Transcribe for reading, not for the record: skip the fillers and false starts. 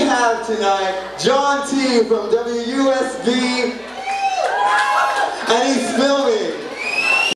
have tonight John T from WUSB, and he's filming